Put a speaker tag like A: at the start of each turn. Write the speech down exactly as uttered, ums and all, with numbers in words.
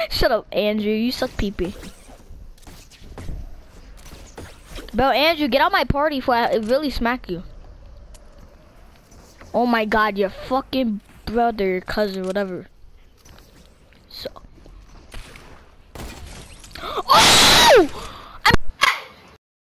A: Shut up, Andrew. You suck pee-pee. Bro, Andrew, get out my party before I really smack you. Oh my god, your fucking brother, cousin, whatever.